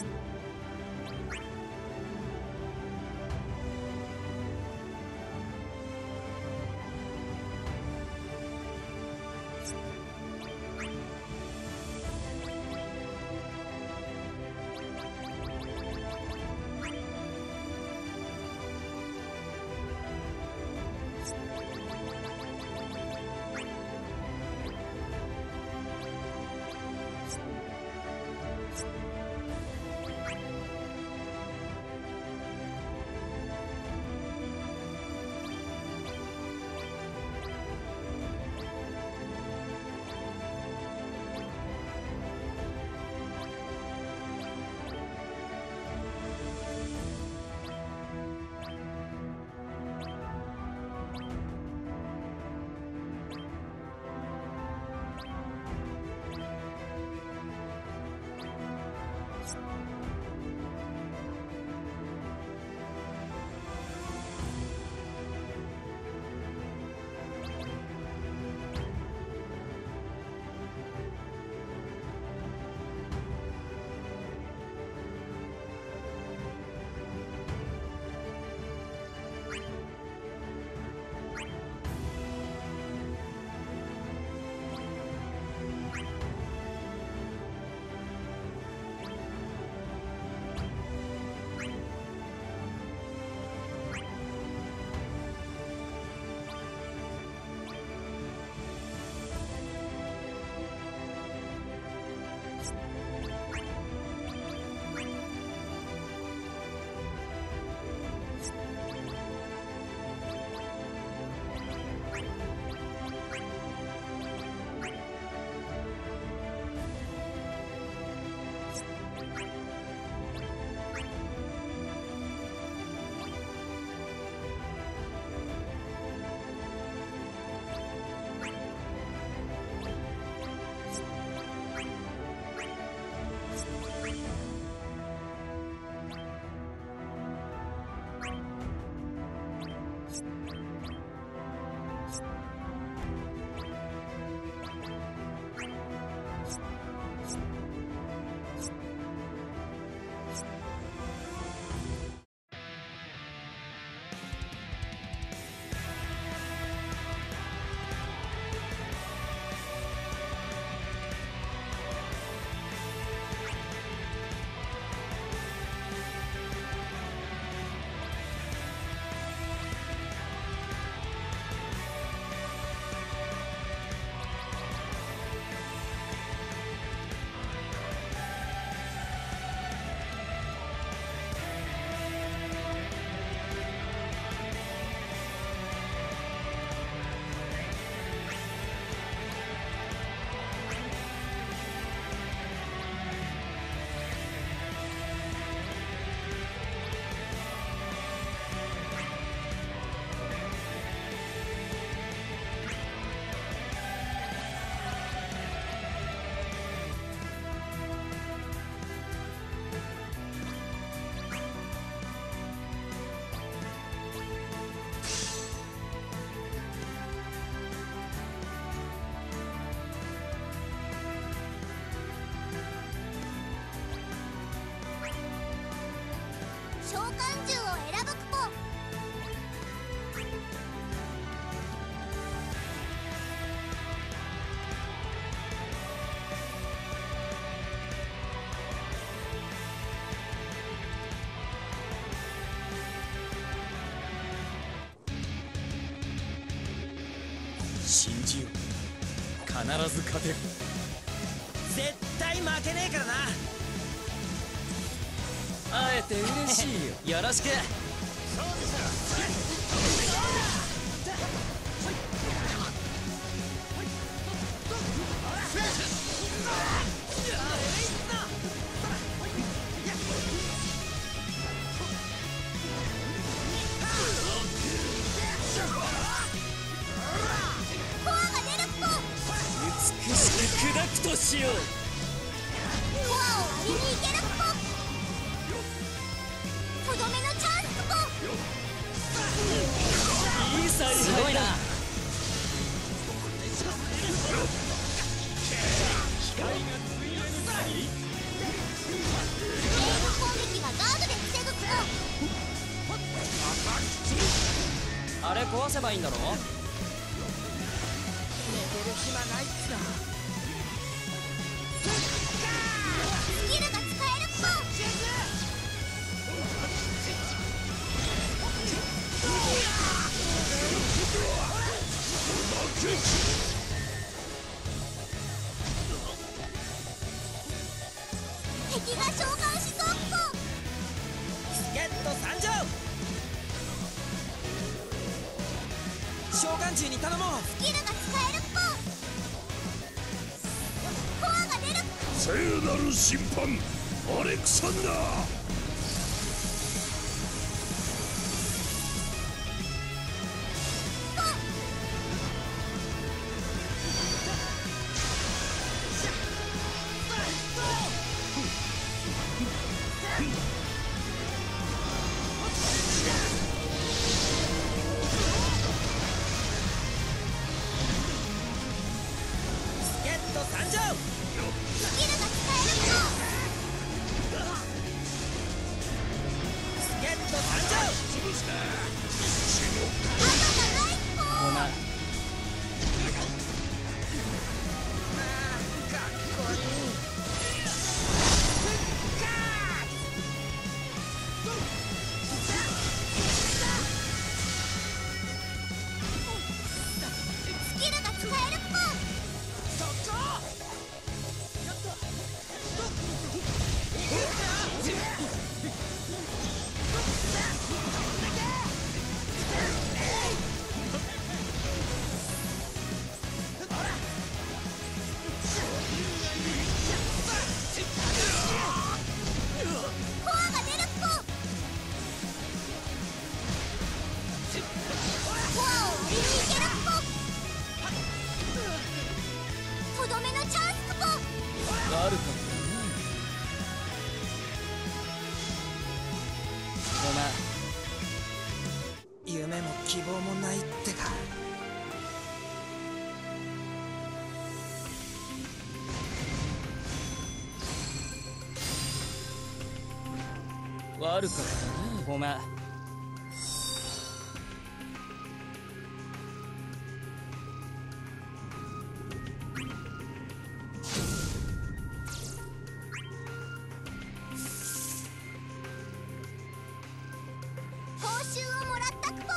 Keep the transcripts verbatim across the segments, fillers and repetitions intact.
召喚獣を選ぶクポ。 信じよう、必ず勝てる。 絶対負けねえからな。 会えて嬉しいよ。 よろしく。 美しく砕くとしよう。 コアを割りに行けるクポ。とどめのチャンスクポ。 いい采配だ。 すごいな。 機械がついえるかい。 壊せばいいんだろ。寝てる暇ないっすな。 スキルが使えるっぽ。敵が召喚しそうっぽ。 スケット参上。召喚獣に頼もう。 スキルが使えるっぽ。コアが出る。 聖なる審判アレクサンダー。 夢も希望もないってか。悪かったな、ごめん。 報酬をもらったクポ。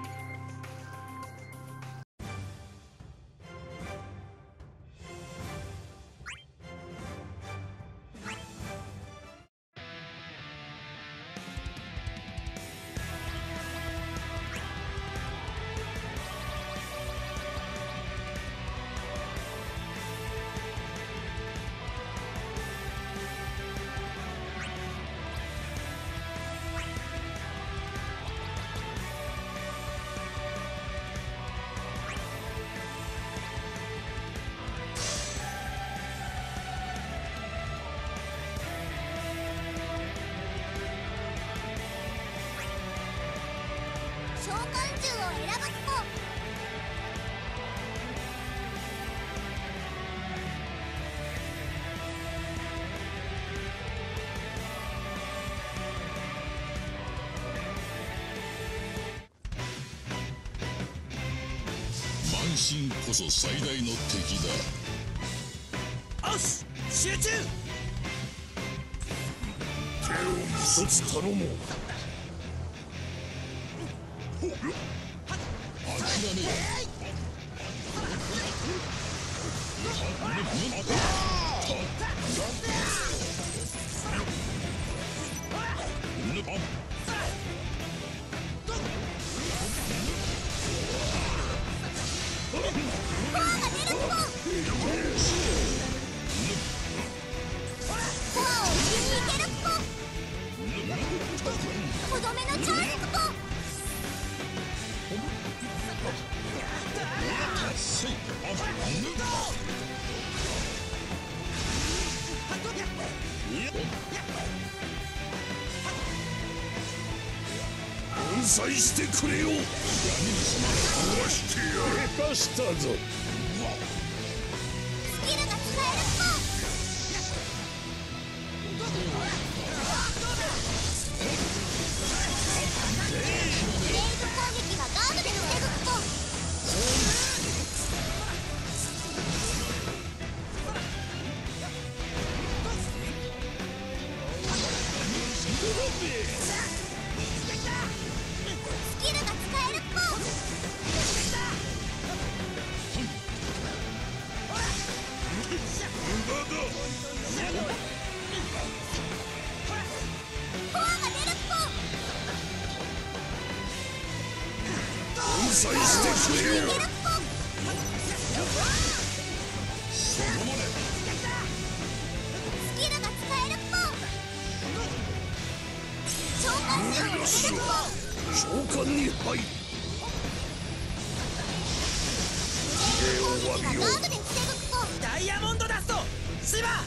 召喚獣を選ぶクポ。 慢心こそ最大の敵だ。 よし、集中。 手を一つ頼もう。諦めよ。 コアを売りに行けるクポ。とどめのチャンスクポ。 粉砕してくれよ。闇様壊してやる。かしたぞ。 スキルが使えるクポ。ブレイズ攻撃はガードで防ぐクポ。 スキルが使えるっぽ。 無駄だ。 コアが出るっぽ。 粉砕してくれよ。 いけるっぽ。 そこまで。 スキルが使えるっぽ。召喚獣を入れるっ召喚に入る。 ぽ。攻撃がガードで防ぐっぽ。 ダイヤモンドダストシバ。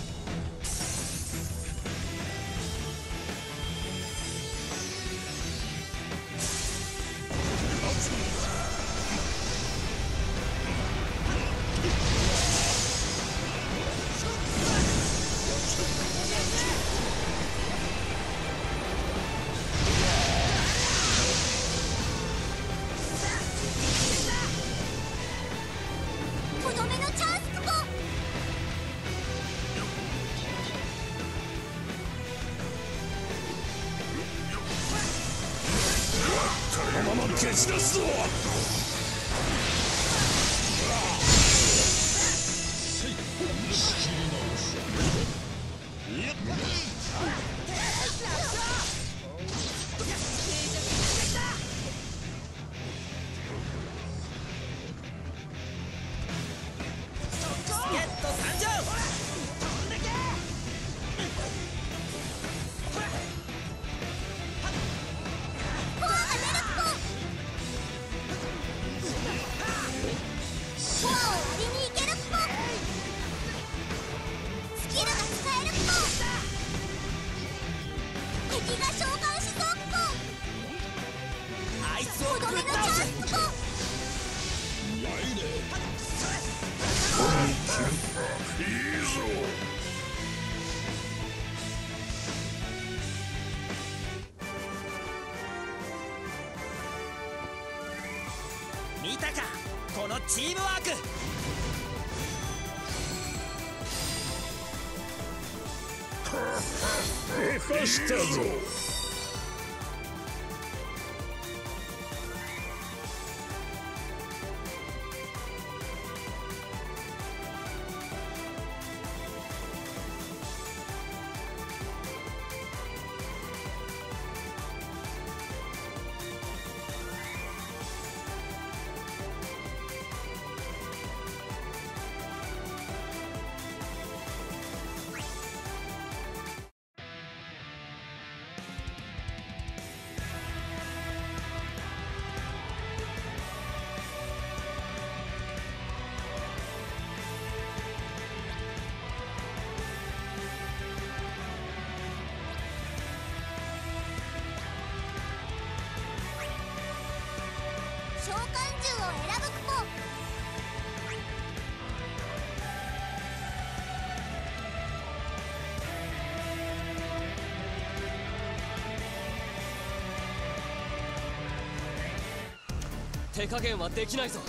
とどめのチャンスっぽ。 このまま消し出すぞ。 ゲット参上。 コアが出るっぽ。コアを割りにいけるっぽ。スキルが使えるっぽ。敵が召喚しそうっぽ。 あいつをとどめのチャンスっぽ。 いいぞ。 見たかこのチームワーク。 出したぞ。 召喚獣を選ぶっぽ。 手加減はできないぞ。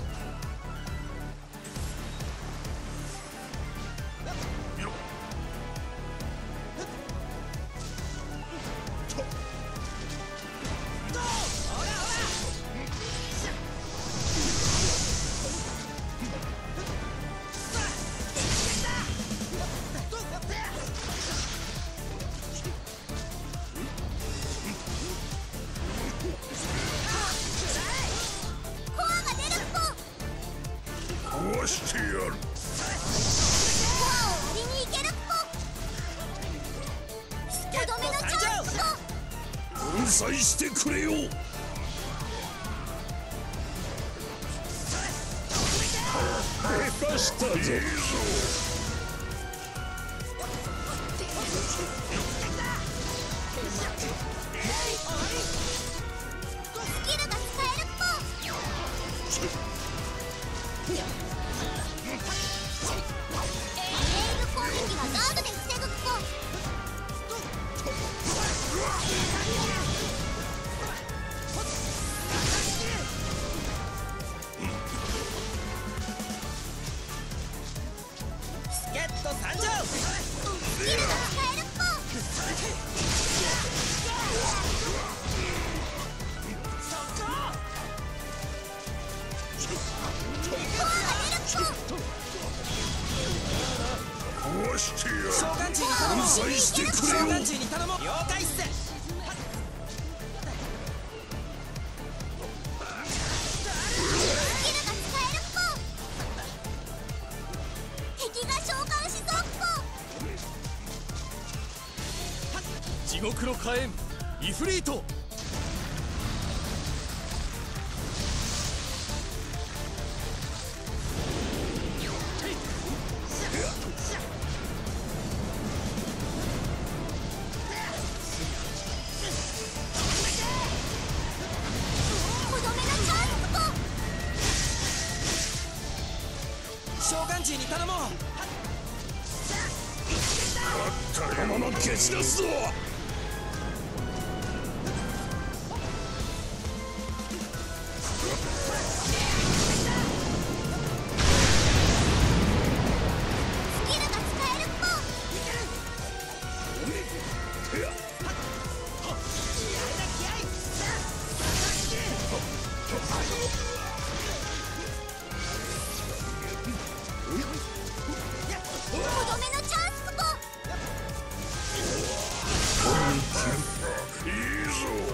コアが出るっぽ。 壊してやる。 コアを割りにいけるっぽ。とどめのチャンスっぽ。 粉砕してくれよ。出したぞ。いいぞ。 スキルが使えるっぽ。レイブ攻撃はガードで防ぐっぽ。 地獄の火炎イフリート。 召喚獣に頼もう。 このまま蹴散らすぞ。 スキルが使えるっぽ。とどめのチャンスっぽ。 いいぞ。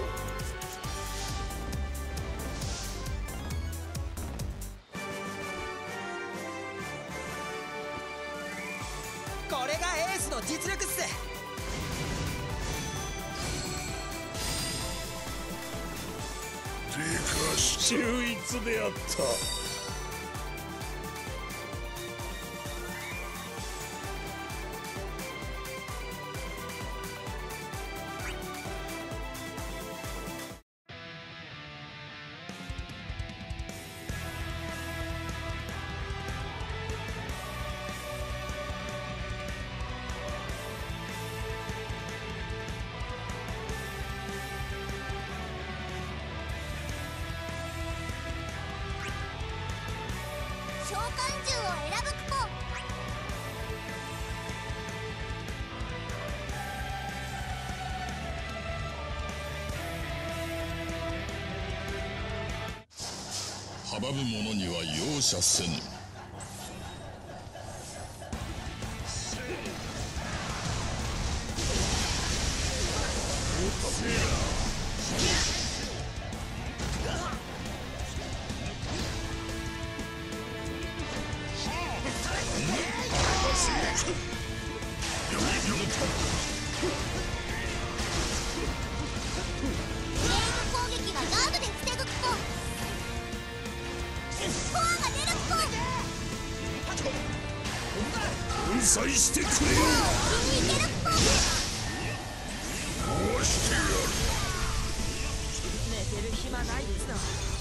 これがエースの実力っす。 てか秀逸であった。 召喚獣を選ぶっぽ。 阻む者には容赦せぬ。 レイン攻撃はガードで防ぐっぽ。コアが出るっぽ。 粉砕してくれよ。 気に入けるっぽ。 壊してやる。 寝てる暇ないっつの。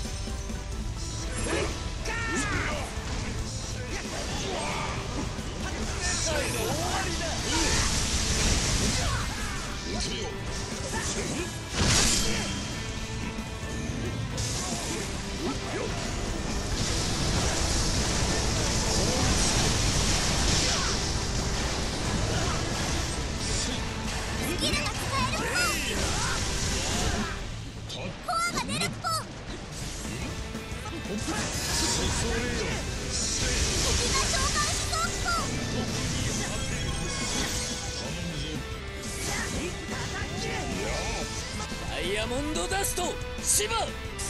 スキルが使えるっぽ。コアが出るっぽ。敵が召喚しそうっぽ。 ダイヤモンドダストシバ。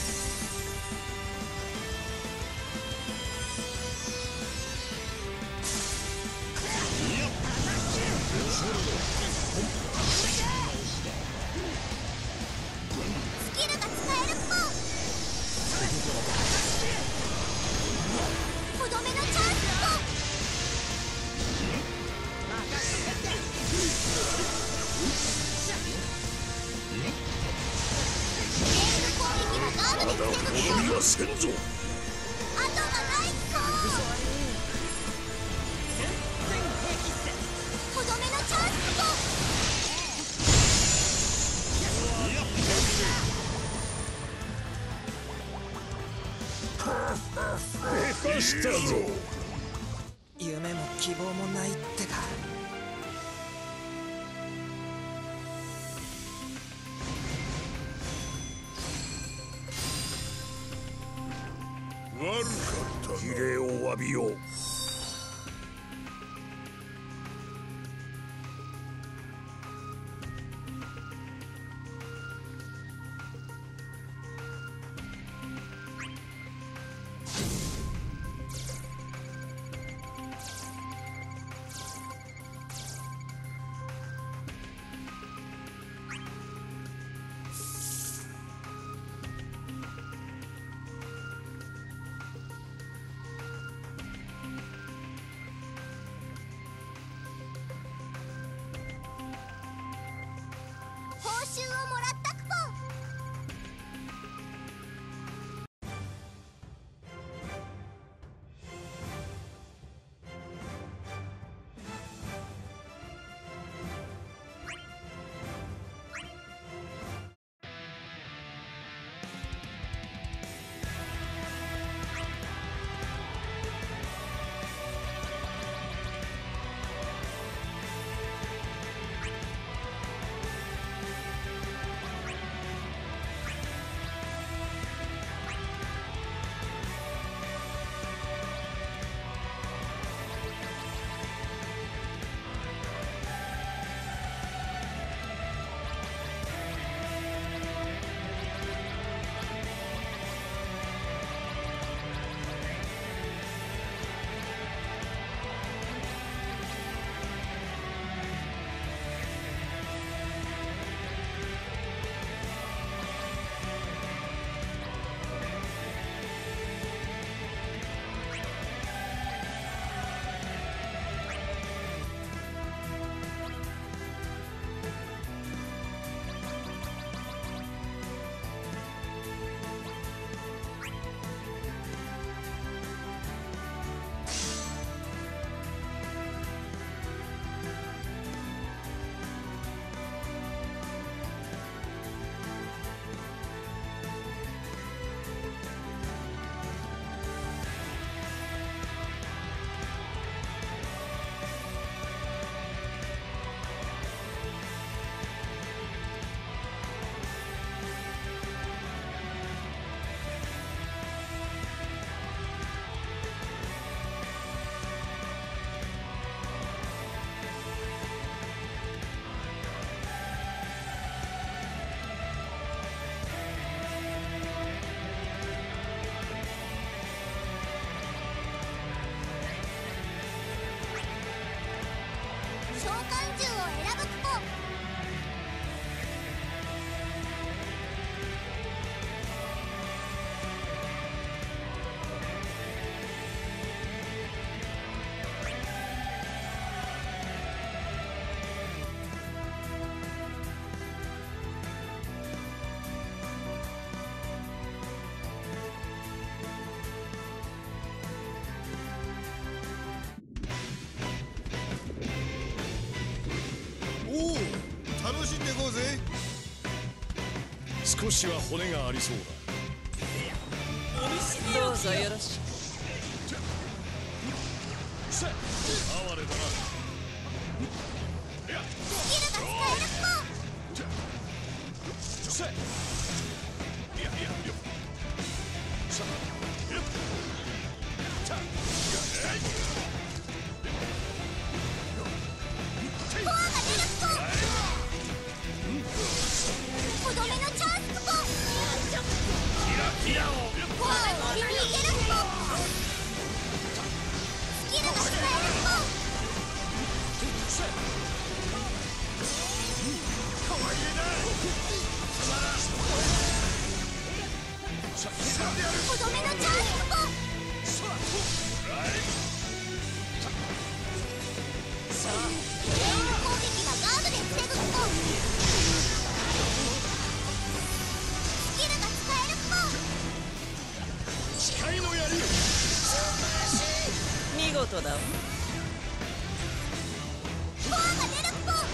スキルが使えるっぽ。とどめのチャンスっぽ。攻撃はガードで防ぐっぽ。 滅びはせんぞ。 後がないっぽ。とどめのチャンスっぽ。 でかしたぞ。 夢も希望もないってか。 悪かった。儀礼を詫びよう。 習をもらったくぽん。召喚獣を選ぶくぽん。 おお、楽しんでいこうぜ。少しは骨がありそうだ。 どうぞよろしく。 哀れだな。 スキルが使えるくぽん。コアが出るくぽん。とどめのチャンスくぽん。コアを割りにいけるくぽん。スキルが使えるくぽん。とどめのチャンスくぽん。攻撃はガードで防ぐくぽん。スキルが使えるくぽん。 誓いの槍。 見事だわ。 コアが出るくぽん。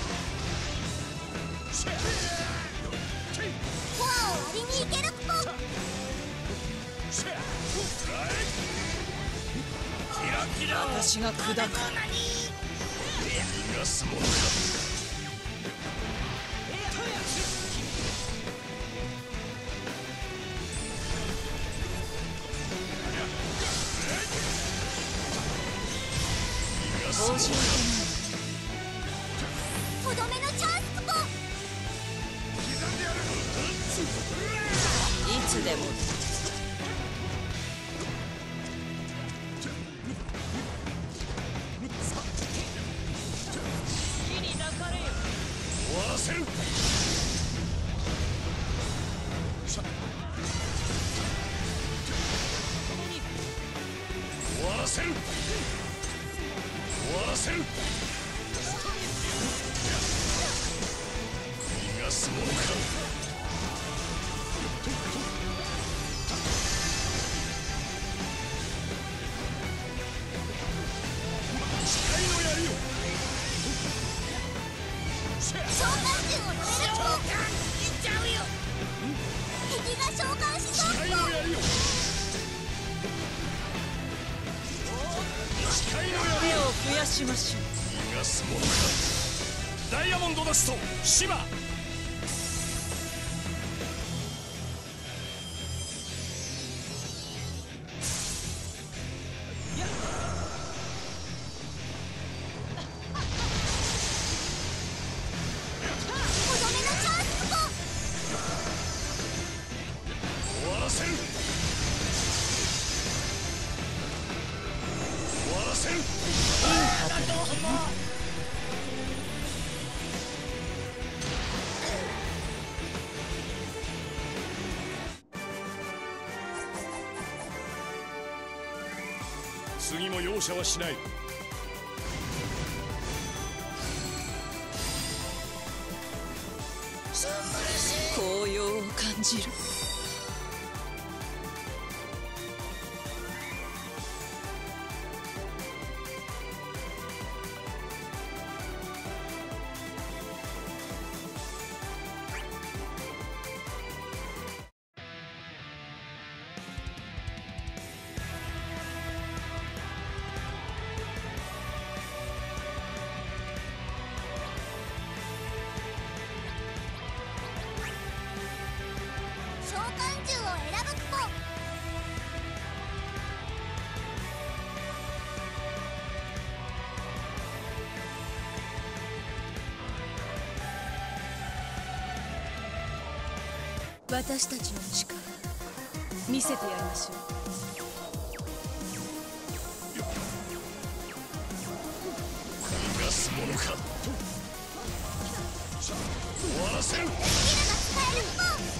コアを割りにいけるくぽん。 私が砕く。 逃がすものか。 報酬とどめのチャンスくぽん。 いつでも。 終わらせる。終わらせる。終わらせる。逃がすものか。 しましょう。 逃がすものか。 ダイヤモンドダストシバ。 終わらせる。終わらせる。次も容赦はしない。 紅葉を感じる。 召喚獣を選ぶポン。 私たちの力見せてやりましょう。 逃がすものか。終わらせる。 スキルが使えるポン。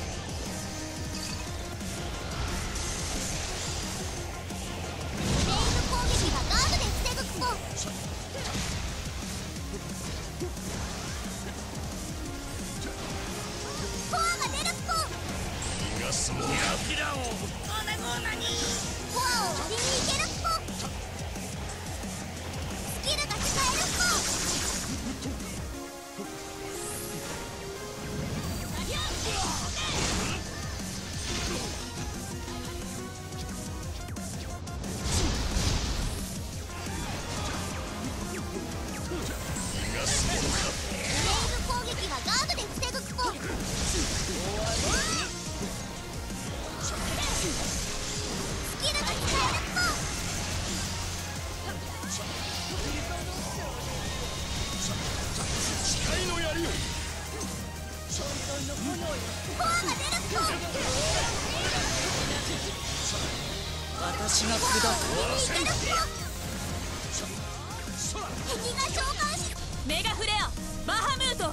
メイン攻撃がガードで防ぐポン。コアが出るポン。 逃がすものか。 コアを割りにいけるポン。スキルが使えるポン。 逃がすものか。 メイン攻撃がガードで防ぐポン。スキルが使えるポン。 誓いの槍よ。 コアが出るポン。 私が砕く。 いけるポン。敵が召喚しメガフレアバハムート。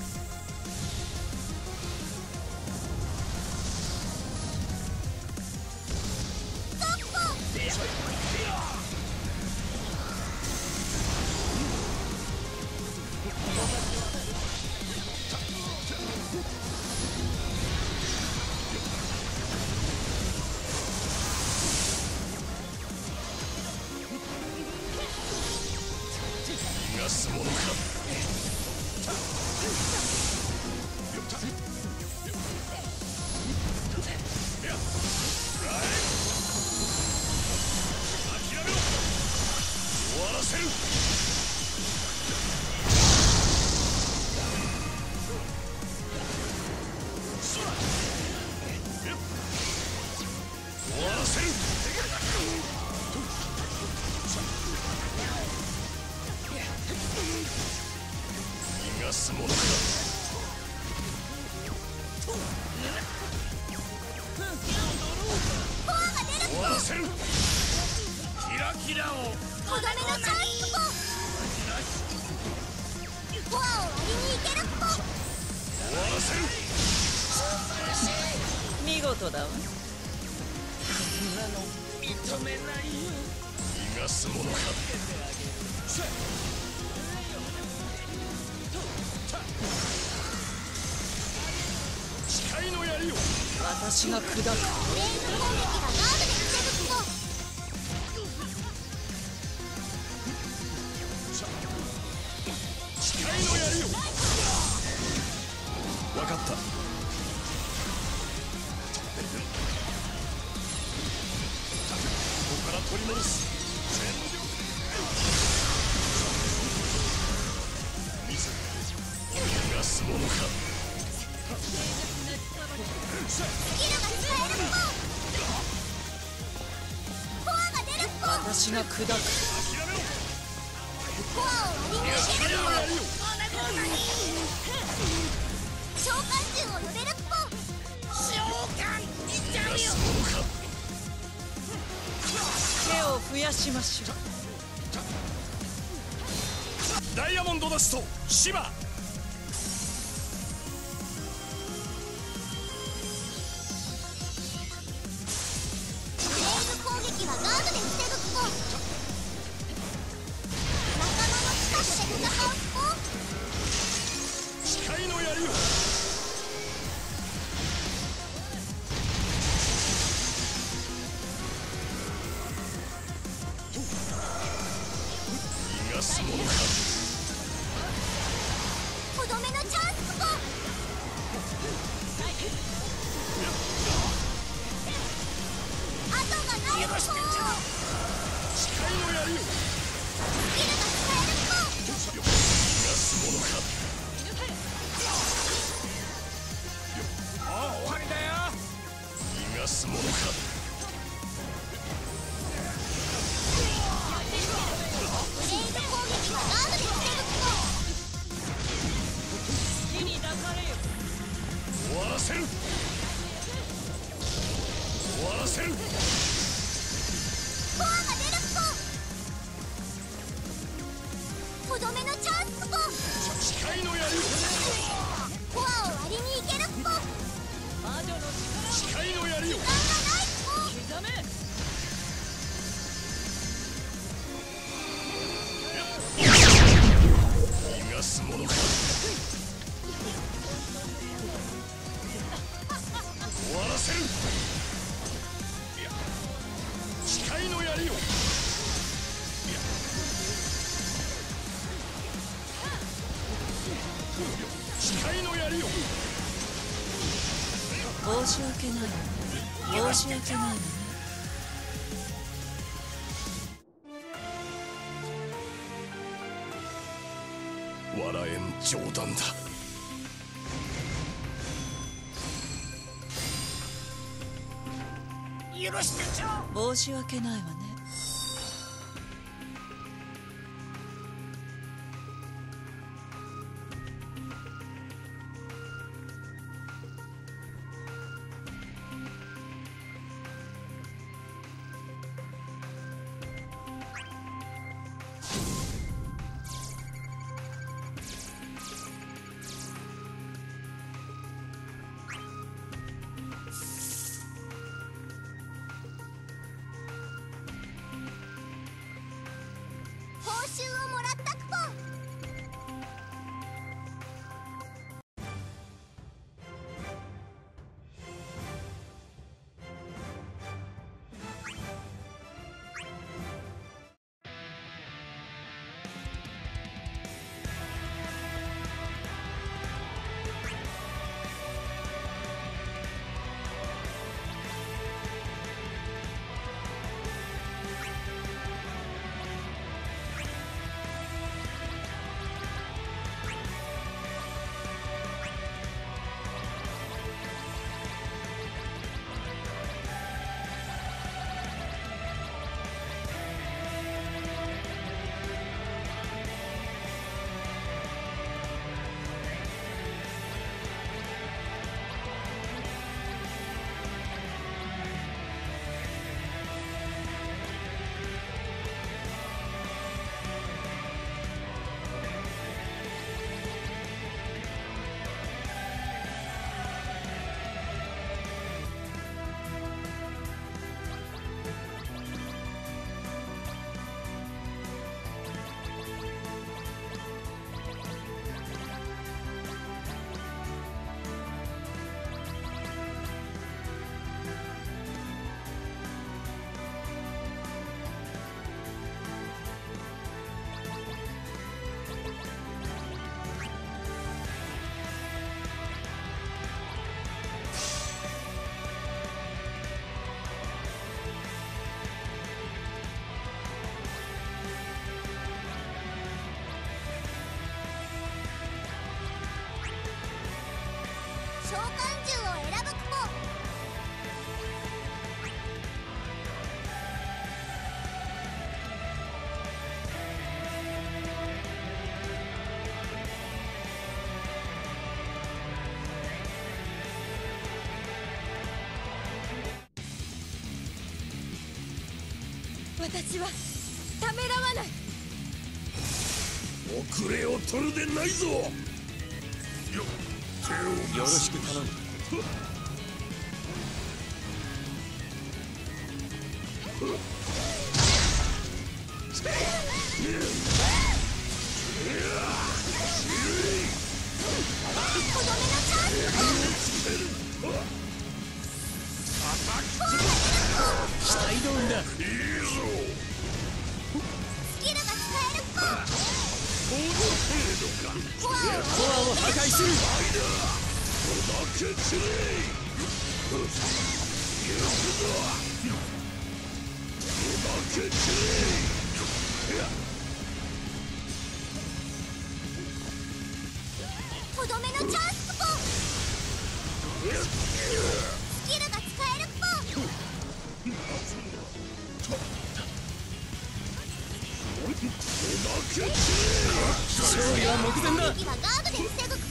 ストップポン。 逃がすものか。諦めろ。終わらせる。終わらせる。逃がすものか。 コアが出る終わらせる。キラキラを。 とどめのチャンスポン。コアを割りにいけるポン。 終わらせる。 見事だわ。 認めないよ。 逃がすものか。誓いの槍よ。 私が砕く。 レイズ攻撃がガードで防ぐポン。 誓いの槍よ。分かった。ここから取り戻す。全力で。 キルが使えるっぽ。コアが出るっぽ。 私が砕く。 コアを割りにいけるっぽ。召喚獣を呼べるっぽ。 手を増やしましょう。 ダイヤモンドダストシバ。 ブレイズ攻撃はガードで防ぐっぽ。仲間の近くで戦うっぽ。 誓いの槍を逃がすものか。 とどめのチャンスっぽ。後がないっぽ。 誓いの槍をスキルが使えるっぽ。 逃がすものか。 もう終わりだよ。 逃がすものか。 ブレイズ攻撃はガードで防ぐっぽ。 火に出されよ。 終わらせる。終わらせる。 コアが出るっぽ。とどめのチャンスっぽ。 誓いの槍をコアを割りにいけるっぽ。 魔女の誓いの槍を時間がないっぽ。 刻め。 逃がすものか。終わらせる。誓いの槍を誓いの槍を申し訳ない。申し訳ないわね。 笑えん冗談だ。 許してちょ。 申し訳ないわね。 報酬をもらったくぽ。 私はためらわない。 遅れを取るでないぞ。よ手をよろしく頼む。期待通りだ。 いいぞ。 スキルが使えるっぽ。 この程度か。 コアを破壊する。 おまけつれい。行くぞ。おまけつれい。 とどめのチャンスっぽ。スキルが使えるっぽ。 勝利は目前だ。 敵はガードで防ぐっぽ。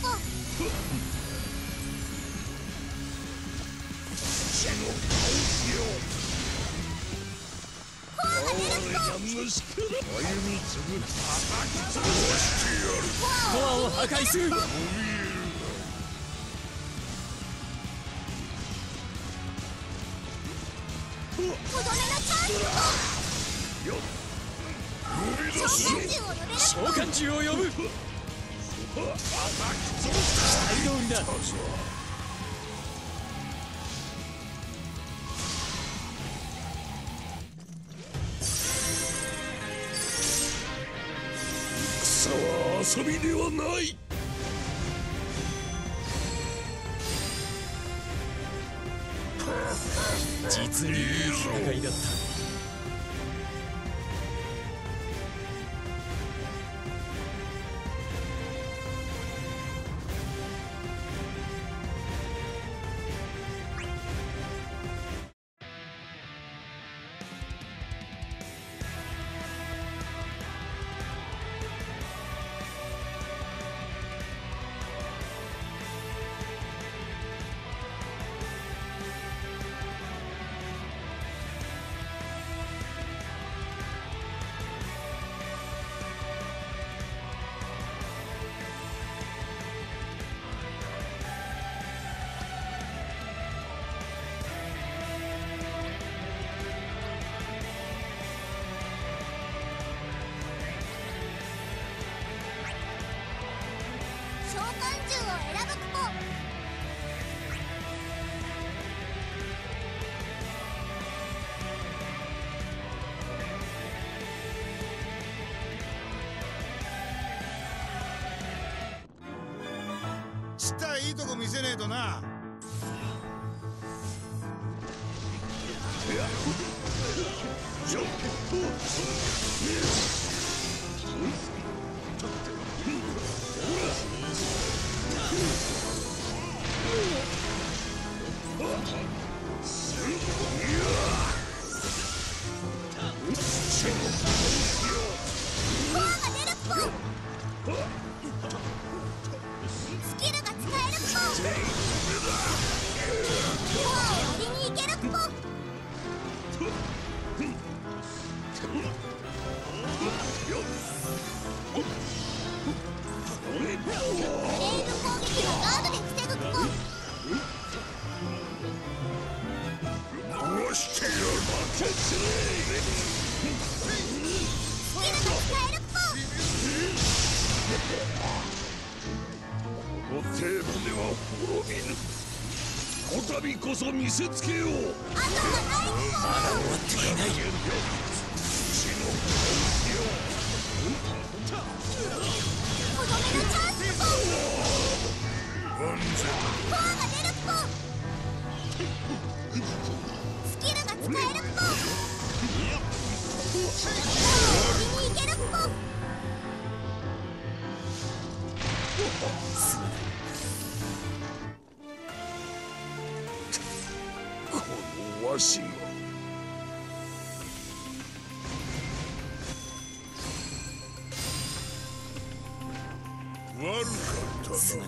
コアが出るっぽ。 コアを破壊する。 とどめのチャンスっぽ。召喚獣を呼べるっぽ。 召喚獣を呼ぶ。期待通りだ。 戦は遊びではない。 実にいい戦いだった。 召喚獣を選ぶっぽ。 ちったらいいとこ見せねえとな。 コアが出るっぽ。スキルが使えるっぽ。コアを割りにいけるっぽ。レイズ攻撃はガードで防ぐっぽ。 回してやる。負けつれい。 スキルが使えるっぽ。 この程度では滅びぬ。こたびこそ見せつけよう。 後がないっぽ。 まだ終わっていない。 とどめのチャンスっぽ。コアが出るっぽ。スキルが使えるっぽ。コアを割りにいけるっぽ。 このわしが悪かったな。 すまない。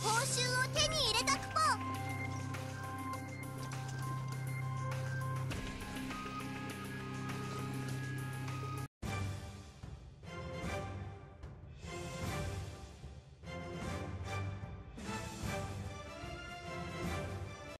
報酬を手に入れ